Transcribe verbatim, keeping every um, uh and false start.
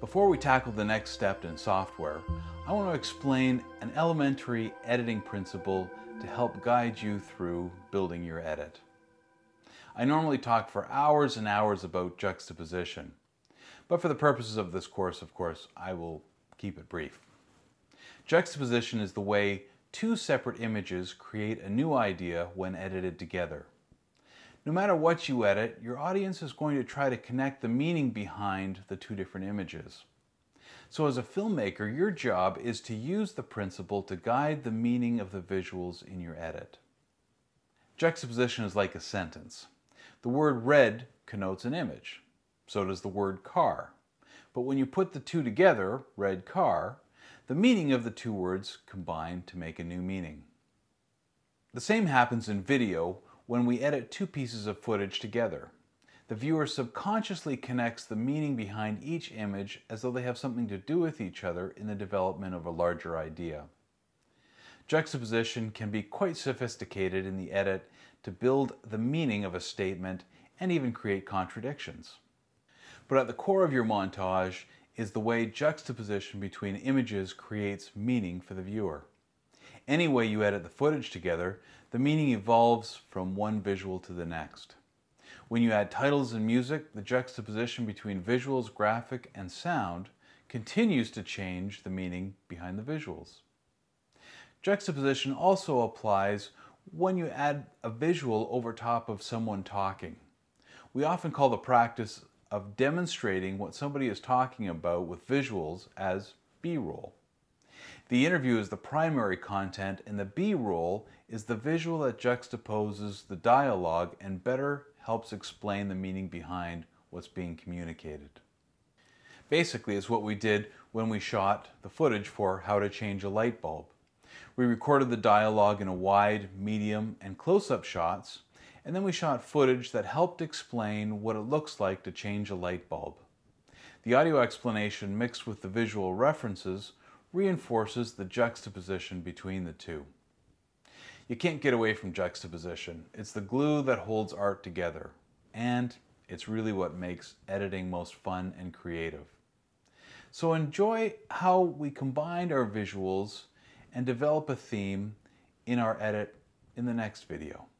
Before we tackle the next step in software, I want to explain an elementary editing principle to help guide you through building your edit. I normally talk for hours and hours about juxtaposition, but for the purposes of this course, of course, I will keep it brief. Juxtaposition is the way two separate images create a new idea when edited together. No matter what you edit, your audience is going to try to connect the meaning behind the two different images. So as a filmmaker, your job is to use the principle to guide the meaning of the visuals in your edit. Juxtaposition is like a sentence. The word red connotes an image. So does the word car. But when you put the two together, red car, the meaning of the two words combine to make a new meaning. The same happens in video when we edit two pieces of footage together. The viewer subconsciously connects the meaning behind each image as though they have something to do with each other in the development of a larger idea. Juxtaposition can be quite sophisticated in the edit to build the meaning of a statement and even create contradictions. But at the core of your montage is the way juxtaposition between images creates meaning for the viewer. Any way you edit the footage together, the meaning evolves from one visual to the next. When you add titles and music, the juxtaposition between visuals, graphic, and sound continues to change the meaning behind the visuals. Juxtaposition also applies when you add a visual over top of someone talking. We often call the practice of demonstrating what somebody is talking about with visuals as B-roll. The interview is the primary content, and the B-roll is the visual that juxtaposes the dialogue and better helps explain the meaning behind what's being communicated. Basically, it's what we did when we shot the footage for How to Change a Light Bulb. We recorded the dialogue in a wide, medium, and close-up shots, and then we shot footage that helped explain what it looks like to change a light bulb. The audio explanation mixed with the visual references reinforces the juxtaposition between the two. You can't get away from juxtaposition. It's the glue that holds art together, and it's really what makes editing most fun and creative. So enjoy how we combined our visuals and develop a theme in our edit in the next video.